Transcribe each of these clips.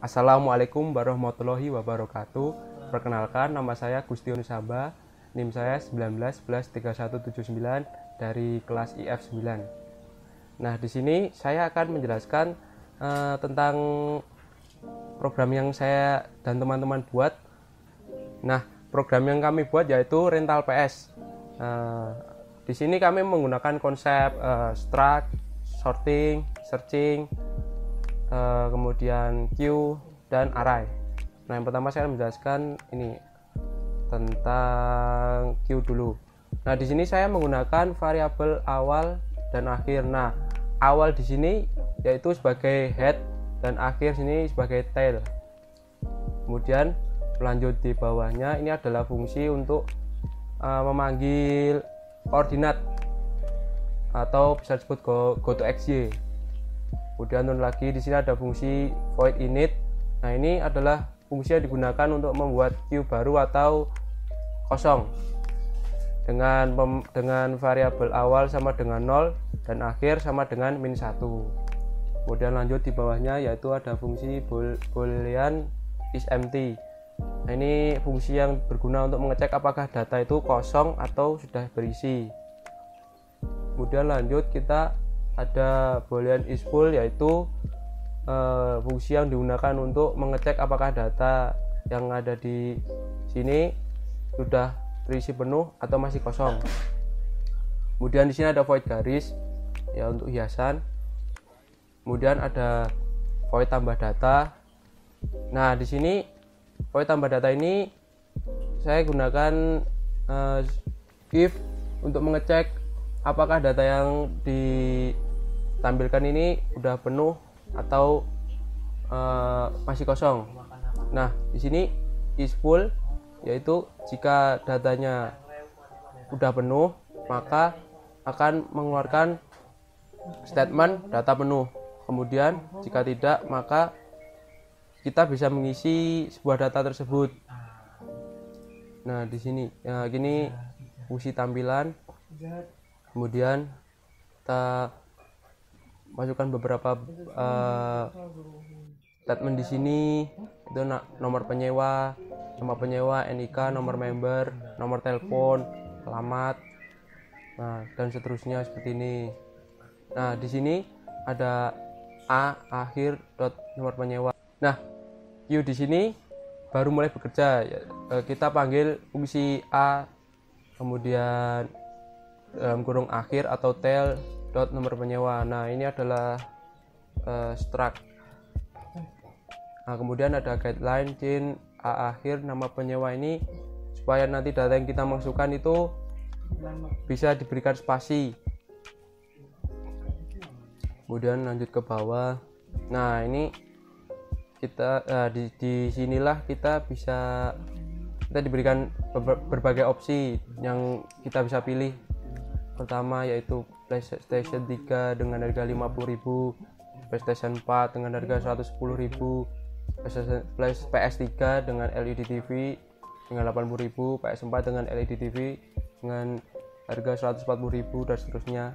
Assalamualaikum warahmatullahi wabarakatuh. Perkenalkan, nama saya Gustionus Hamba, NIM saya 19113179 dari kelas IF9. Nah, di sini saya akan menjelaskan tentang program yang saya dan teman-teman buat. Nah, program yang kami buat yaitu rental PS. Di sini kami menggunakan konsep struct, sorting, searching, kemudian queue dan array. Nah, yang pertama saya menjelaskan ini tentang queue dulu. Nah, di sini saya menggunakan variabel awal dan akhir. Nah, awal di sini yaitu sebagai head dan akhir sini sebagai tail. Kemudian lanjut di bawahnya ini adalah fungsi untuk memanggil koordinat atau bisa disebut go to xy. Kemudian turun lagi di sini ada fungsi void init. Nah, ini adalah fungsi yang digunakan untuk membuat queue baru atau kosong dengan variabel awal sama dengan 0 dan akhir sama dengan -1. Kemudian lanjut di bawahnya yaitu ada fungsi boolean is empty. Nah, ini fungsi yang berguna untuk mengecek apakah data itu kosong atau sudah berisi. Kemudian lanjut kita ada boolean is full, yaitu fungsi yang digunakan untuk mengecek apakah data yang ada di sini sudah terisi penuh atau masih kosong. Kemudian di sini ada void garis ya untuk hiasan. Kemudian ada void tambah data. Nah, di sini void tambah data ini saya gunakan if untuk mengecek apakah data yang ditampilkan ini udah penuh atau masih kosong. Nah, di sini is full, yaitu jika datanya udah penuh maka akan mengeluarkan statement data penuh. Kemudian jika tidak maka kita bisa mengisi sebuah data tersebut. Nah, di sini gini fungsi tampilan. Kemudian kita masukkan beberapa statement di sini, itu nomor penyewa, nama penyewa, NIK, nomor member, nomor telepon, alamat, nah dan seterusnya seperti ini. Nah, di sini ada akhir dot nomor penyewa. Nah, queue di sini baru mulai bekerja. Kita panggil fungsi a, kemudian dalam kurung akhir atau tail dot nomor penyewa. Nah, ini adalah struct. Nah, kemudian ada guideline chain a akhir nama penyewa ini supaya nanti data yang kita masukkan itu bisa diberikan spasi. Kemudian lanjut ke bawah. Nah, ini kita di sinilah kita diberikan berbagai opsi yang kita bisa pilih. Pertama yaitu PlayStation 3 dengan harga 50.000, PlayStation 4 dengan harga 110.000, PS3 dengan LED TV dengan 80.000, PS4 dengan LED TV dengan harga 140.000 dan seterusnya.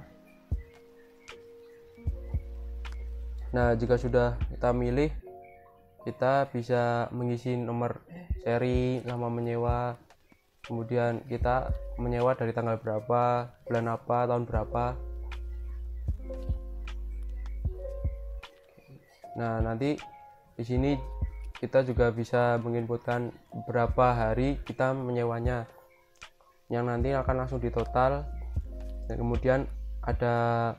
Nah, jika sudah kita milih, kita bisa mengisi nomor seri, nama menyewa, kemudian kita menyewa dari tanggal berapa, bulan apa, tahun berapa. Nah, nanti di sini kita juga bisa menginputkan berapa hari kita menyewanya, yang nanti akan langsung ditotal, dan kemudian ada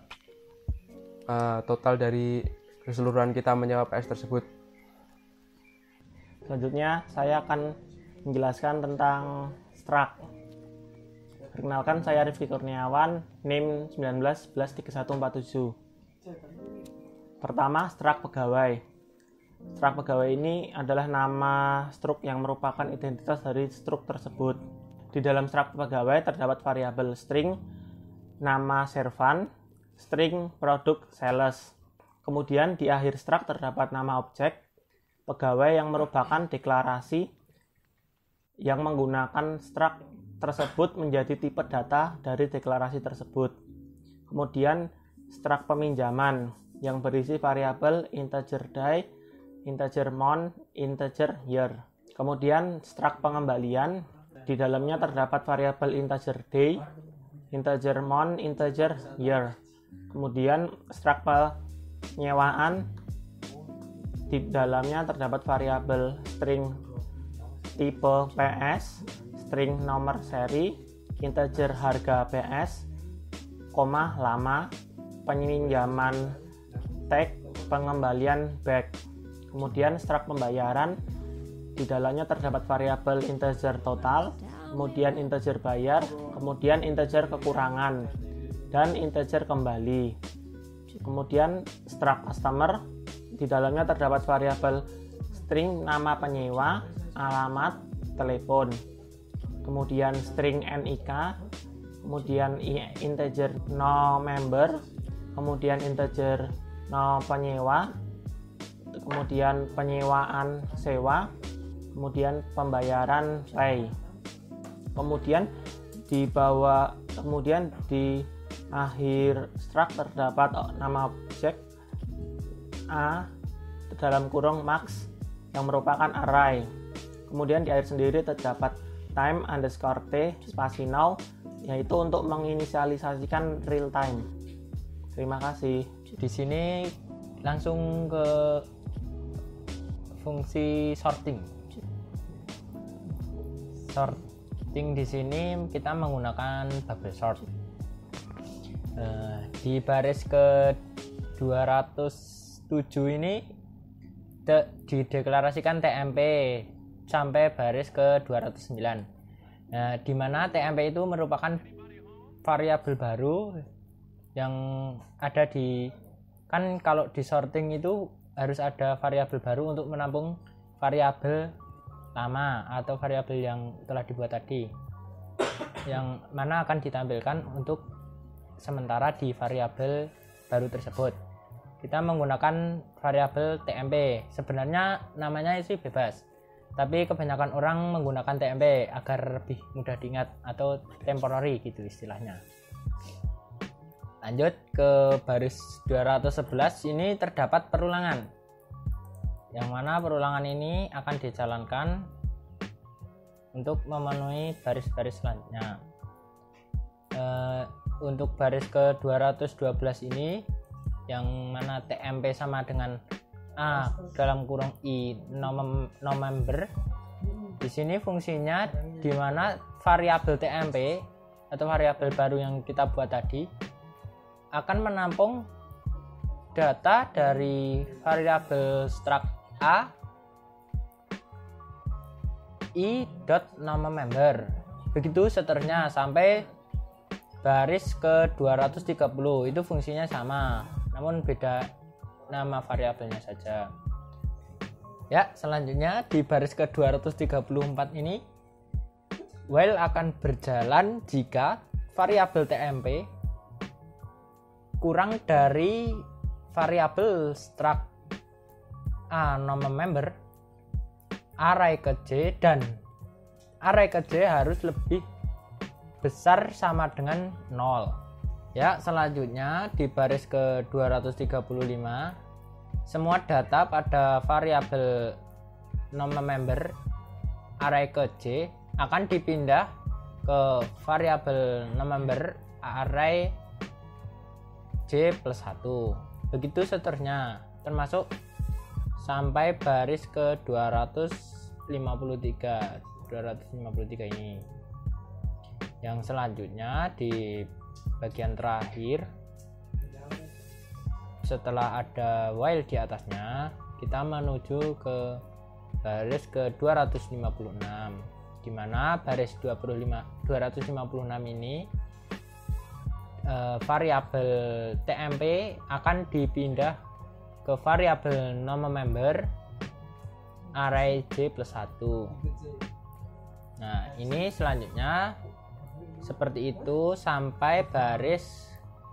total dari keseluruhan kita menyewa PS tersebut. Selanjutnya saya akan menjelaskan tentang struct. Perkenalkan, saya Rifki Kurniawan, NIM 19113147. Pertama, struct pegawai. Struct pegawai ini adalah nama struct yang merupakan identitas dari struct tersebut. Di dalam struct pegawai terdapat variabel string, nama servan, string produk sales. Kemudian di akhir struct terdapat nama objek pegawai yang merupakan deklarasi yang menggunakan struct tersebut menjadi tipe data dari deklarasi tersebut. Kemudian struct peminjaman yang berisi variabel integer die integer month, integer year. Kemudian struct pengembalian, di dalamnya terdapat variabel integer day, integer month, integer year. Kemudian struct penyewaan, di dalamnya terdapat variabel string tipe PS, string nomor seri, integer harga PS, koma lama, peminjaman tag, pengembalian back. Kemudian struct pembayaran, di dalamnya terdapat variabel integer total, kemudian integer bayar, kemudian integer kekurangan, dan integer kembali. Kemudian struct customer, di dalamnya terdapat variabel string nama penyewa, alamat, telepon. Kemudian string NIK, kemudian integer no member, kemudian integer no penyewa, kemudian penyewaan sewa, kemudian pembayaran pay. Kemudian di akhir struct terdapat nama objek A dalam kurung max yang merupakan array. Kemudian di akhir sendiri terdapat time underscore t spasi now, yaitu untuk menginisialisasikan real time. Terima kasih. Di sini langsung ke fungsi sorting. Sorting di sini kita menggunakan bubble sort. Di baris ke 207 ini dideklarasikan TMP sampai baris ke 209. Nah, di mana TMP itu merupakan variabel baru yang ada kan kalau di sorting itu harus ada variabel baru untuk menampung variabel lama atau variabel yang telah dibuat tadi, yang mana akan ditampilkan untuk sementara di variabel baru tersebut. Kita menggunakan variabel TMP. Sebenarnya namanya sih bebas, tapi kebanyakan orang menggunakan TMP agar lebih mudah diingat atau temporary gitu istilahnya. Lanjut ke baris 211, ini terdapat perulangan, yang mana perulangan ini akan dijalankan untuk memenuhi baris-baris selanjutnya. Untuk baris ke 212 ini, yang mana TMP sama dengan A dalam kurung I no member. Di sini fungsinya di mana variabel TMP atau variabel baru yang kita buat tadi akan menampung data dari variabel struct A i.nomeMember. Begitu seterusnya sampai baris ke 230. Itu fungsinya sama, namun beda nama variabelnya saja. Ya, selanjutnya di baris ke 234 ini, while akan berjalan jika variabel TMP kurang dari variabel struct A nomeMember, array ke J, dan array ke J harus lebih besar sama dengan 0. Ya, selanjutnya di baris ke 235, semua data pada variabel nomeMember array ke J akan dipindah ke variabel nomeMember array J plus 1. Begitu seterusnya, termasuk sampai baris ke 253 ini. Yang selanjutnya di bagian terakhir, setelah ada while di atasnya, kita menuju ke baris ke 256, di mana baris 256 ini variabel TMP akan dipindah ke variabel nomeMember array J plus 1. Nah, ini selanjutnya seperti itu sampai baris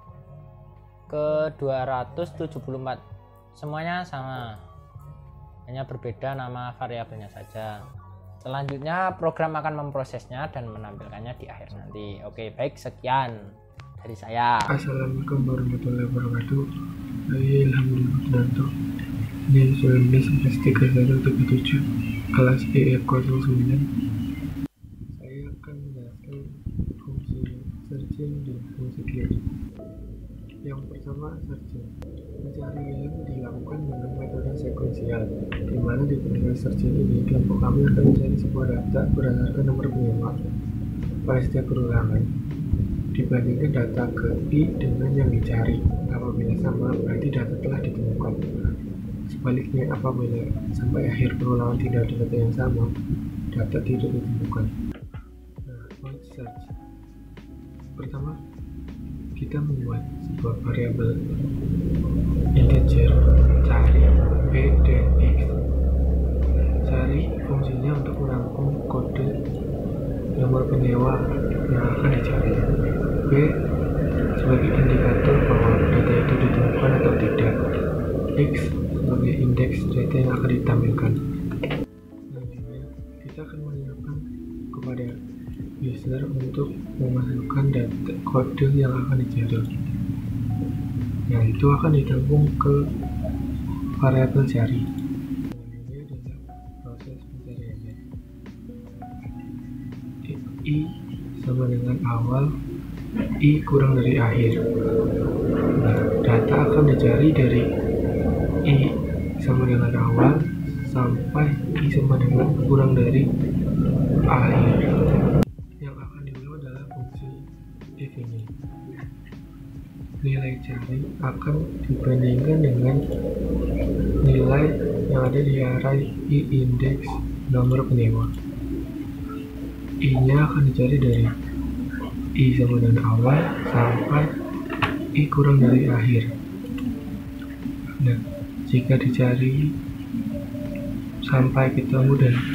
ke 274. Semuanya sama, hanya berbeda nama variabelnya saja. Selanjutnya program akan memprosesnya dan menampilkannya di akhir nanti. Oke, baik, sekian dari saya. Assalamualaikum warahmatullahi wabarakatuh. Saya Ilham Budi Putranto. NIM 19-3137 kelas EF09. Saya akan menjelaskan fungsi searching dan fungsi clear. Yang pertama, searching. Pencarian dilakukan dengan metode sekuensial, di mana di proses searching ini kelompok kami akan mencari sebuah data berdasarkan nomor penyewa pada setiap perulangan, dibandingkan data ke I dengan yang dicari. Apabila sama, berarti data telah ditemukan. Sebaliknya, apabila sampai akhir perulangan tidak ada data yang sama, data tidak ditemukan. Nah, void search. Pertama, kita membuat sebuah variabel integer cari B dan X. Cari fungsinya untuk menampung kode nomor penyewa yang akan dicari. B sebagai indikator bahwa data itu ditemukan atau tidak. X sebagai indeks data yang akan ditampilkan. Selanjutnya, kita akan menanyakan kepada user untuk memasukkan data kode yang akan dicari. Yang itu akan ditampung ke variabel cari. Ini adalah proses pencariannya. I sama dengan awal, I kurang dari akhir. Nah, data akan dicari dari I sama dengan awal sampai I sama dengan kurang dari akhir. Yang akan dibawa adalah fungsi if ini. Nilai cari akan dibandingkan dengan nilai yang ada di array I indeks nomor penyewa. I-nya akan dicari dari I sama dengan awal sampai I kurang dari akhir. Nah, jika dicari sampai ketemu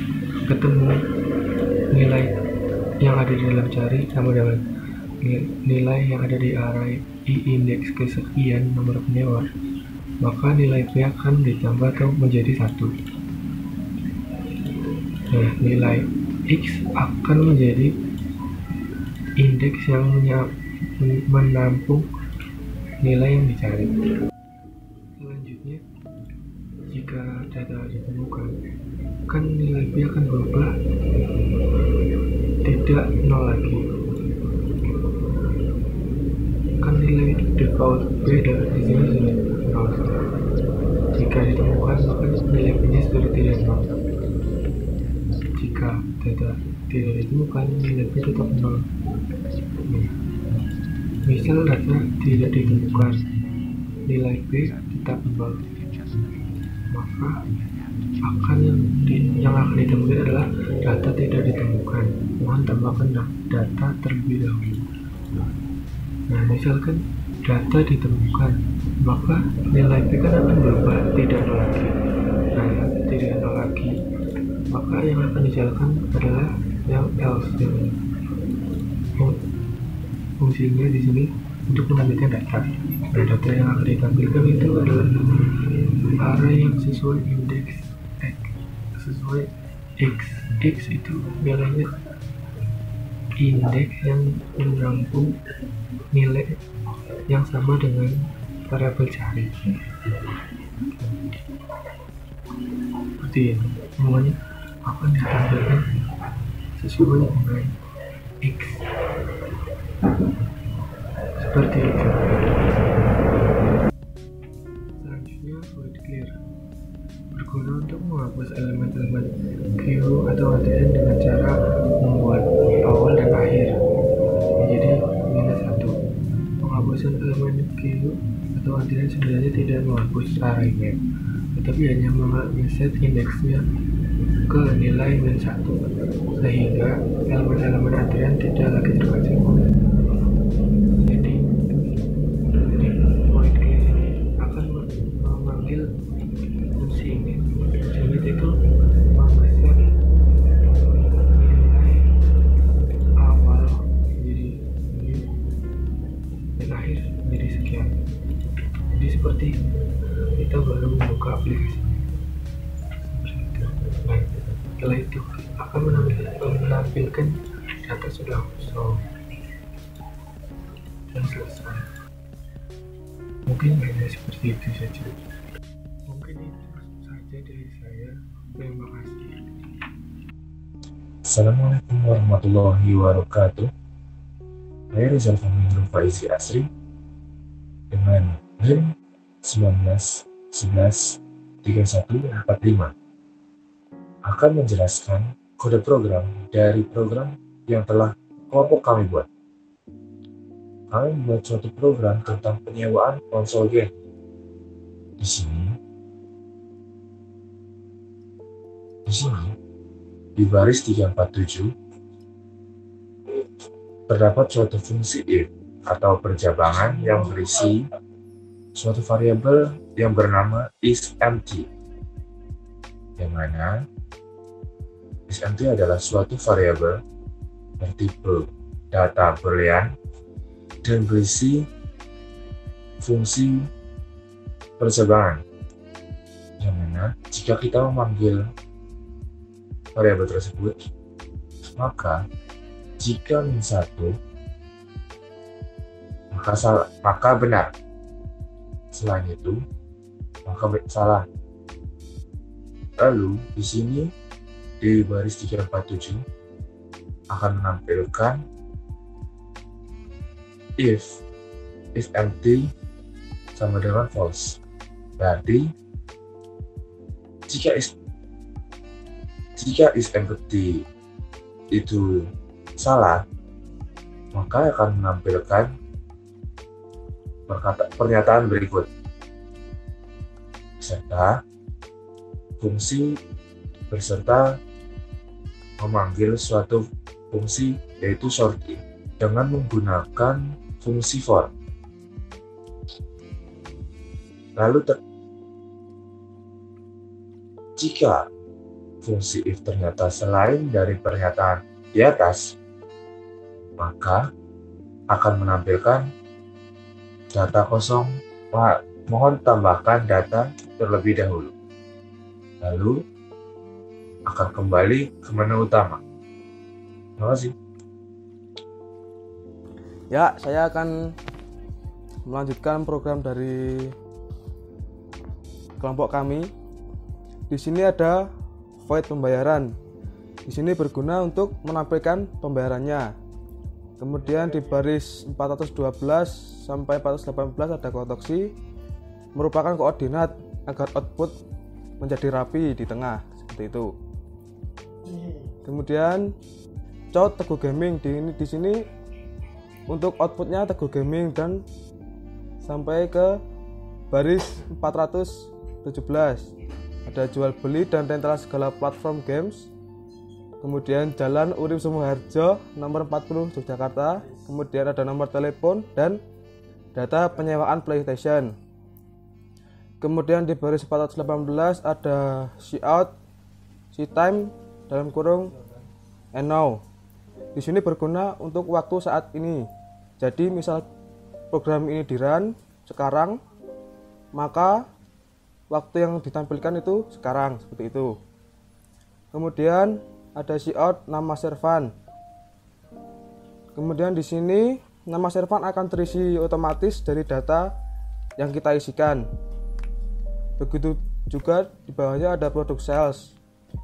nilai yang ada di dalam cari sama dengan nilai yang ada di array I indeks kesekian nomor penyewa, maka nilai P akan ditambah atau menjadi 1. Nah, nilai X akan menjadi indeks yang menampung nilai yang dicari. Selanjutnya, jika data ditemukan, kan nilai B akan berubah, tidak 0 lagi. Kan nilai default B di sini sudah 0. Jika ditemukan, maka nilai B-nya sudah tidak 0. Jika data tidak ditemukan, nilai B tetap 0. Misal data tidak ditemukan, nilai B tetap 0, maka yang akan ditemukan adalah data tidak ditemukan. Mohon tambahkan data terlebih dahulu. Nah, misalkan data ditemukan, maka nilai B kan akan berubah, tidak 0 lagi. Nah, tidak 0 lagi, maka yang akan dijalankan adalah yang else. Fungsinya di sini untuk menampilkan data. Nah, data yang akan ditampilkan itu adalah array yang sesuai indeks X, sesuai X. X itu nilainya indeks yang menampung nilai yang sama dengan variabel cari. Seperti ini, semuanya akan ditampilkan sesuai dengan X. Seperti itu. Selanjutnya, void clear berguna untuk menghapus elemen-elemen queue atau antrian dengan cara membuat awal dan akhir menjadi -1. Penghapusan elemen queue atau antrian sebenarnya tidak menghapus arraynya, tetapi hanya mengeset indeksnya ke nilai -1, sehingga elemen-elemen antrian tidak lagi terbaca. Jadi void clear ini akan memanggil fungsi ini. Fungsi itu mengeset nilai awal menjadi ini dan akhir menjadi sekian. Jadi seperti kita baru membuka aplikasi. Nah, setelah itu akan menampilkan data sudah kosong dan selesai. Mungkin hanya seperti itu saja. Mungkin itu saja dari saya. Terima kasih. Assalamualaikum warahmatullahi wabarakatuh. Saya Rizal Fahmi Nur Faizi Asri dengan NIM 19113145 akan menjelaskan kode program dari program yang telah kelompok kami buat. Kami membuat suatu program tentang penyewaan konsol game. Di sini di baris 347 terdapat suatu fungsi if atau perjabangan yang berisi suatu variabel yang bernama isEmpty, yang mana isEmpty adalah suatu variabel bertipe data boolean dan berisi fungsi perjabangan, yang mana jika kita memanggil variabel tersebut, maka jika min 1 maka benar, selain itu maka salah. Lalu di sini di baris 347 akan menampilkan if empty sama dengan false. Berarti jika is empty itu salah, maka akan menampilkan pernyataan berikut serta fungsi berserta memanggil suatu fungsi yaitu sorting dengan menggunakan fungsi for. Lalu jika fungsi if ternyata selain dari pernyataan di atas, maka akan menampilkan data kosong. Mohon tambahkan data terlebih dahulu. Lalu akan kembali ke menu utama. Terima kasih. Ya, saya akan melanjutkan program dari kelompok kami. Di sini ada void pembayaran. Di sini berguna untuk menampilkan pembayarannya. Kemudian di baris 412 sampai 418 ada kotoksi, merupakan koordinat agar output menjadi rapi di tengah, seperti itu. Kemudian count Teguh Gaming di sini untuk outputnya Teguh Gaming dan sampai ke baris 417. Ada jual beli dan rental segala platform games. Kemudian Jalan Urip Sumoharjo nomor 40 Yogyakarta. Kemudian ada nomor telepon dan data penyewaan PlayStation. Kemudian di baris 418 ada see out, see time dalam kurung and now. Di sini berguna untuk waktu saat ini. Jadi misal program ini di run sekarang, maka waktu yang ditampilkan itu sekarang, seperti itu. Kemudian ada see out nama servan. Kemudian di sini nama servan akan terisi otomatis dari data yang kita isikan. Begitu juga di bawahnya ada produk sales.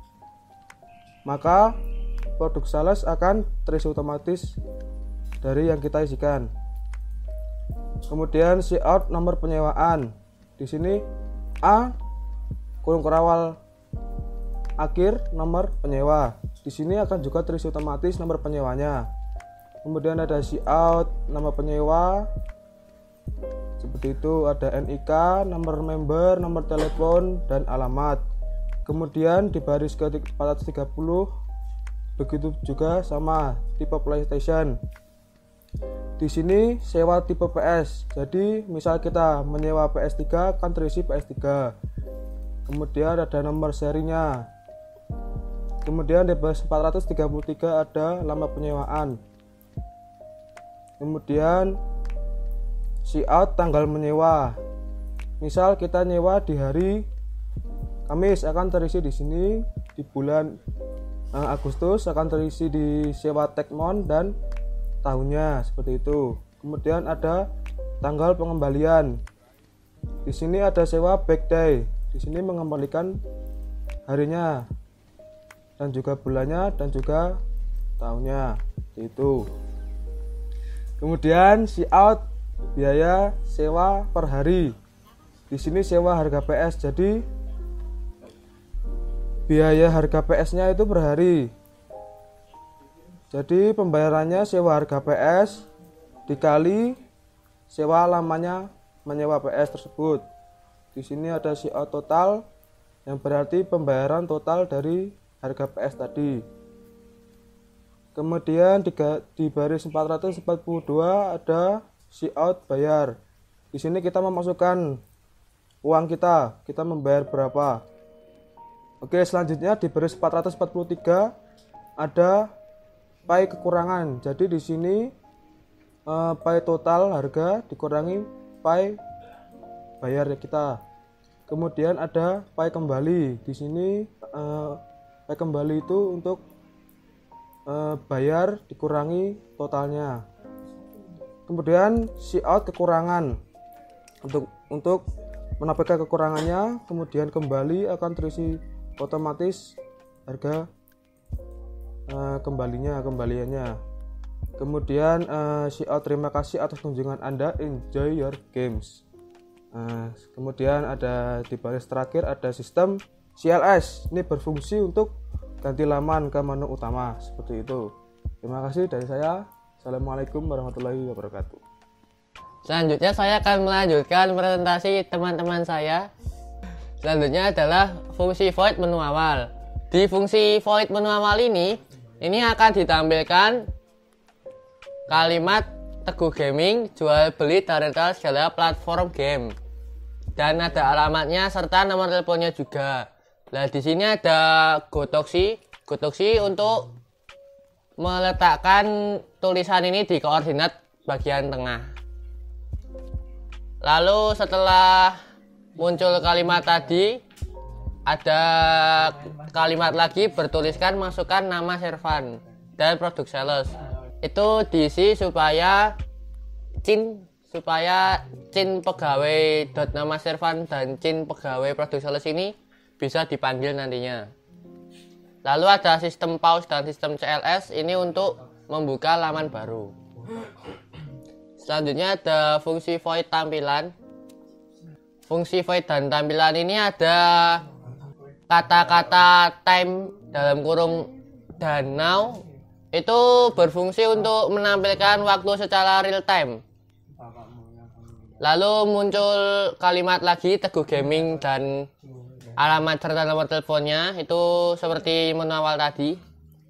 Maka produk sales akan terisi otomatis dari yang kita isikan. Kemudian see out nomor penyewaan. Di sini A kurung kerawal akhir nomor penyewa. Di sini akan juga terisi otomatis nomor penyewanya. Kemudian ada see out nama penyewa. Seperti itu, ada NIK, nomor member, nomor telepon dan alamat. Kemudian di baris ke 430 begitu juga sama tipe PlayStation. Di sini sewa tipe PS. Jadi misal kita menyewa PS3 akan terisi PS3. Kemudian ada nomor serinya. Kemudian di baris 433 ada lama penyewaan. Kemudian see out tanggal menyewa. Misal kita nyewa di hari Kamis akan terisi di sini. Di bulan Agustus akan terisi di sewa Tekmon dan tahunnya, seperti itu. Kemudian ada tanggal pengembalian. Di sini ada sewa back day. Di sini mengembalikan harinya dan juga bulannya dan juga tahunnya itu. Kemudian si out biaya sewa per hari. Di sini sewa harga PS, jadi biaya harga PS-nya itu per hari. Jadi pembayarannya sewa harga PS dikali sewa lamanya menyewa PS tersebut. Di sini ada si out total yang berarti pembayaran total dari harga PS tadi. Kemudian di baris 442 ada si out bayar. Di sini kita memasukkan uang kita membayar berapa. Oke, selanjutnya di baris 443 ada pay kekurangan. Jadi di sini pay total harga dikurangi pay bayar kita. Kemudian ada pay kembali. Di sini pay kembali itu untuk bayar dikurangi totalnya. Kemudian si out kekurangan untuk menambahkan kekurangannya, kemudian kembali akan terisi otomatis harga kembaliannya. Kemudian si out terima kasih atas kunjungan Anda, enjoy your games. Kemudian ada di baris terakhir ada sistem CLS. Ini berfungsi untuk ganti laman ke menu utama seperti itu. Terima kasih dari saya. Assalamualaikum warahmatullahi wabarakatuh. Selanjutnya saya akan melanjutkan presentasi teman-teman saya. Selanjutnya adalah fungsi void menu awal. Di fungsi void menu awal ini akan ditampilkan kalimat Teguh Gaming jual beli dan rental segala platform game. Dan ada alamatnya serta nomor teleponnya juga. Nah, di sini ada Gotoxi untuk meletakkan tulisan ini di koordinat bagian tengah. Lalu setelah muncul kalimat tadi, ada kalimat lagi bertuliskan masukkan nama servan dan produk sales. Itu diisi supaya cin pegawai .nama servan dan cin pegawai produk sales ini bisa dipanggil nantinya. Lalu ada sistem pause dan sistem CLS ini untuk membuka laman baru. Selanjutnya ada fungsi void tampilan. Fungsi void dan tampilan ini ada kata-kata time dalam kurung dan now itu berfungsi untuk menampilkan waktu secara real time. Lalu muncul kalimat lagi Teguh Gaming dan alamat serta nomor teleponnya itu seperti menu awal tadi.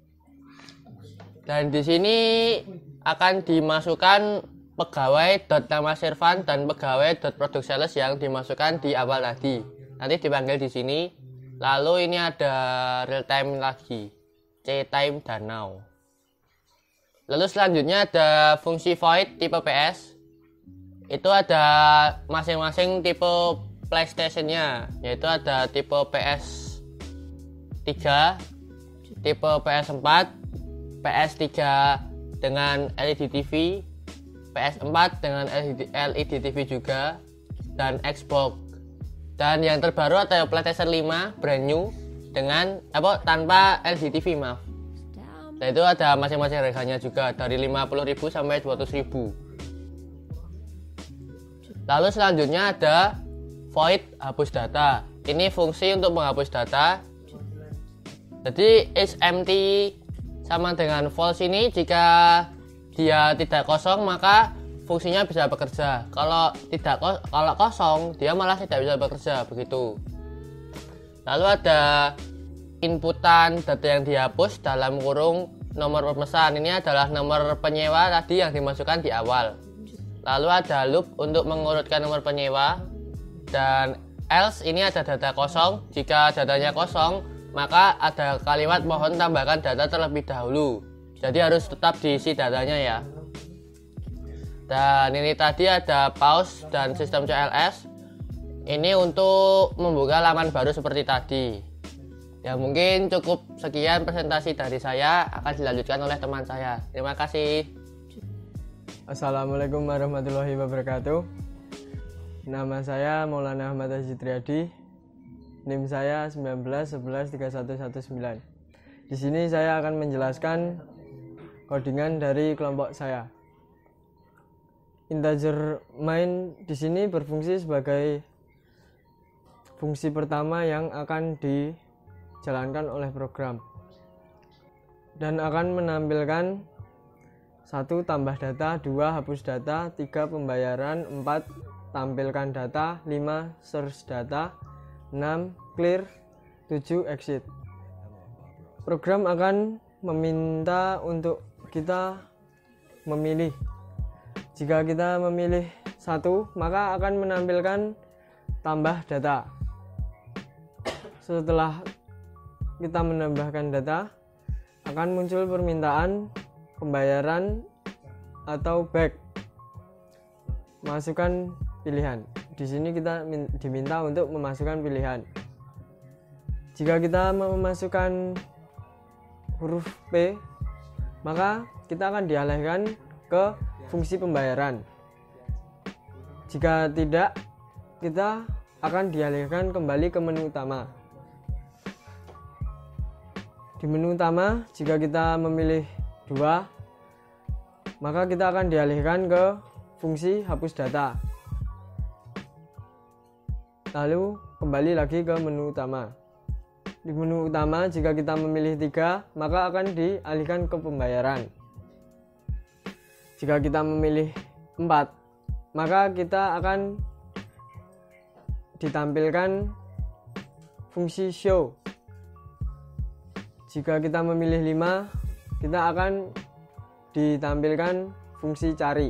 Dan di sini akan dimasukkan pegawai .nama servan dan pegawai .produk sales yang dimasukkan di awal tadi. Nanti dipanggil di sini. Lalu ini ada real time lagi, C time dan now. Lalu selanjutnya ada fungsi void tipe PS. Itu ada masing-masing tipe PlayStation-nya, yaitu ada tipe PS3, tipe PS4, PS3 dengan LED TV, PS4 dengan LED TV juga, dan Xbox. Dan yang terbaru ada PlayStation 5 brand new dengan tanpa LED TV, maaf. Nah, itu ada masing-masing harganya juga dari 50.000 sampai 200.000. Lalu selanjutnya ada void hapus data. Ini fungsi untuk menghapus data. Jadi is empty sama dengan false ini jika dia tidak kosong maka fungsinya bisa bekerja. Kalau kosong dia malah tidak bisa bekerja begitu. Lalu ada inputan data yang dihapus dalam kurung nomor pemesan. Ini adalah nomor penyewa tadi yang dimasukkan di awal. Lalu ada loop untuk mengurutkan nomor penyewa. Dan else ini ada data kosong. Jika datanya kosong maka ada kalimat mohon tambahkan data terlebih dahulu. Jadi harus tetap diisi datanya ya. Dan ini tadi ada pause dan sistem CLS. Ini untuk membuka laman baru seperti tadi. Ya mungkin cukup sekian presentasi dari saya, akan dilanjutkan oleh teman saya. Terima kasih. Assalamualaikum warahmatullahi wabarakatuh. Nama saya Maulana Ahmad Aziz Triadi. NIM saya 19113119. Di sini saya akan menjelaskan codingan dari kelompok saya. Integer main di sini berfungsi sebagai fungsi pertama yang akan dijalankan oleh program dan akan menampilkan 1. Tambah data, 2. Hapus data, 3. Pembayaran, 4. Tampilkan data, 5. Search data, 6. Clear, 7. Exit. Program akan meminta untuk kita memilih. Jika kita memilih 1, maka akan menampilkan tambah data. Setelah kita menambahkan data, akan muncul permintaan pembayaran atau back. Masukkan pilihan. Di sini kita diminta untuk memasukkan pilihan. Jika kita memasukkan huruf P, maka kita akan dialihkan ke fungsi pembayaran. Jika tidak, kita akan dialihkan kembali ke menu utama. Di menu utama, jika kita memilih 2, maka kita akan dialihkan ke fungsi hapus data. Lalu kembali lagi ke menu utama. Di menu utama, jika kita memilih 3, maka akan dialihkan ke pembayaran. Jika kita memilih 4, maka kita akan ditampilkan fungsi show. Jika kita memilih 5, kita akan ditampilkan fungsi cari.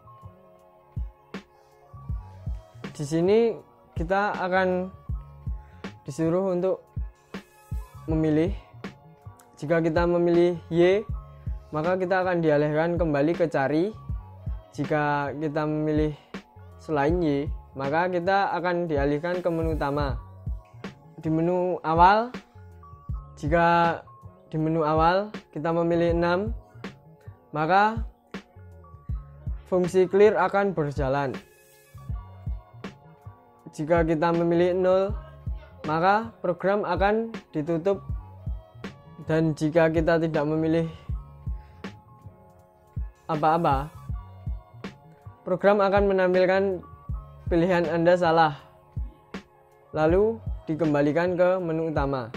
Di sini kita akan disuruh untuk memilih. Jika kita memilih Y, maka kita akan dialihkan kembali ke cari. Jika kita memilih selain Y, maka kita akan dialihkan ke menu utama. Di menu awal, jika di menu awal kita memilih 6, maka fungsi clear akan berjalan. Jika kita memilih 0, maka program akan ditutup. Dan jika kita tidak memilih apa-apa, program akan menampilkan pilihan Anda salah, lalu dikembalikan ke menu utama.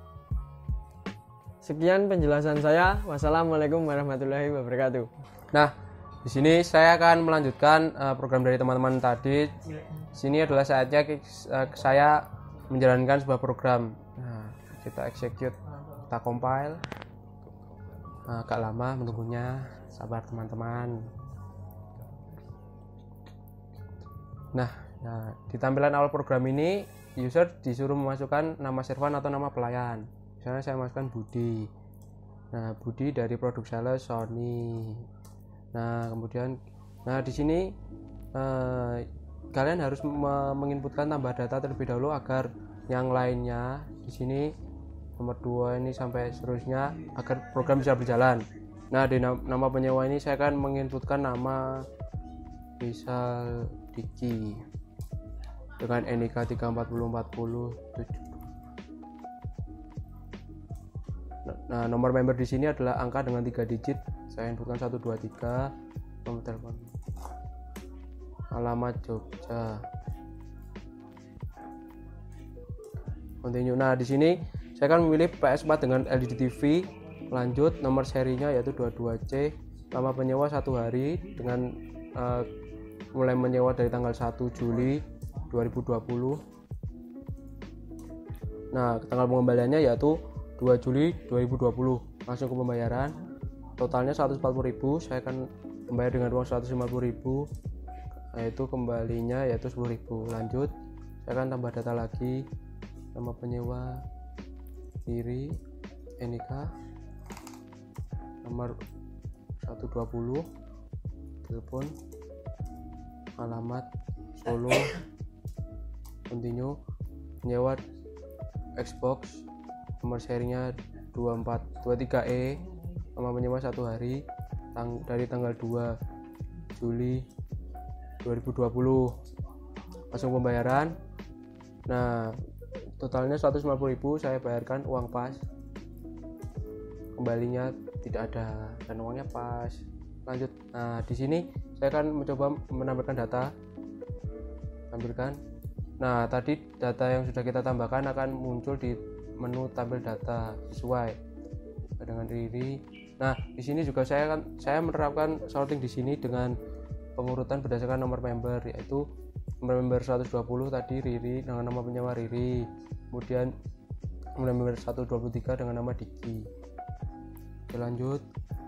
Sekian penjelasan saya. Wassalamualaikum warahmatullahi wabarakatuh. Nah, di sini saya akan melanjutkan program dari teman-teman tadi. Sini adalah saatnya saya menjalankan sebuah program. Nah, kita execute, kita compile. Agak lama menunggunya, sabar teman-teman. Nah, di tampilan awal program ini, user disuruh memasukkan nama servan atau nama pelayan. Misalnya saya masukkan Budi. Nah, Budi dari produk sales Sony. Nah, kemudian, di sini kalian harus menginputkan tambah data terlebih dahulu agar yang lainnya di sini nomor 2 ini sampai seterusnya agar program bisa berjalan. Nah, di nama penyewa ini saya akan menginputkan nama misal Diki dengan NIK 34040. Nah, nomor member di sini adalah angka dengan 3 digit. Saya inputkan 123, nomor telepon, alamat Jogja. Continue. Nah, di sini saya akan memilih PS4 dengan LED TV. Lanjut, nomor serinya yaitu 22C. Lama penyewa 1 hari dengan mulai menyewa dari tanggal 1 Juli 2020. Nah, tanggal pengembaliannya yaitu 2 Juli 2020. Langsung ke pembayaran. Totalnya 140.000. Saya akan membayar dengan uang 150.000. Yaitu kembalinya yaitu 10.000. Lanjut, saya akan tambah data lagi. Nama penyewa, diri, NIK, nomor 120, telepon, alamat Solo. Continue. Penyewa Xbox, nomor serinya 2423E, nama penyewa 1 hari dari tanggal 2 Juli 2020. Langsung pembayaran. Nah, totalnya 150.000 saya bayarkan uang pas, kembalinya tidak ada dan uangnya pas. Lanjut. Nah, di sini saya akan mencoba menampilkan data. Tampilkan. Nah, tadi data yang sudah kita tambahkan akan muncul di menu tampil data sesuai dengan Riri. Nah, di sini juga saya menerapkan sorting di sini dengan pengurutan berdasarkan nomor member, yaitu nomor member 120 tadi Riri dengan nama penyewa Riri, kemudian nomor member 123 dengan nama Diki. Oke, lanjut.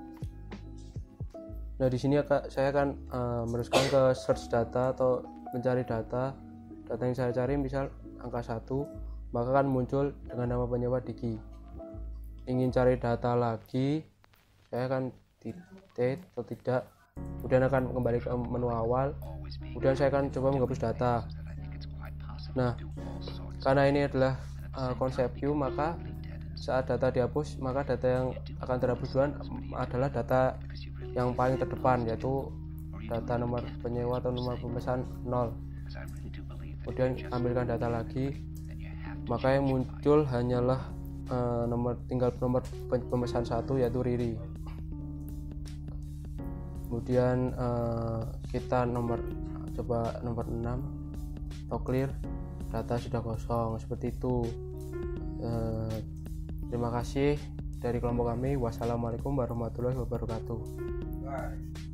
Nah, di sini saya akan meneruskan ke search data atau mencari data yang saya cari, misal angka 1, maka akan muncul dengan nama penyewa Diki. Ingin cari data lagi, saya akan titik atau tidak, kemudian akan kembali ke menu awal, kemudian saya akan coba menghapus data. Nah, karena ini adalah konsep view, maka saat data dihapus, maka data yang akan terhapus duluan adalah data yang paling terdepan, yaitu data nomor penyewa atau nomor pemesan 0. Kemudian ambilkan data lagi, maka yang muncul hanyalah tinggal nomor pemesan 1, yaitu Riri. Kemudian kita coba nomor 6 atau clear, data sudah kosong, seperti itu. Terima kasih dari kelompok kami. Wassalamualaikum warahmatullahi wabarakatuh.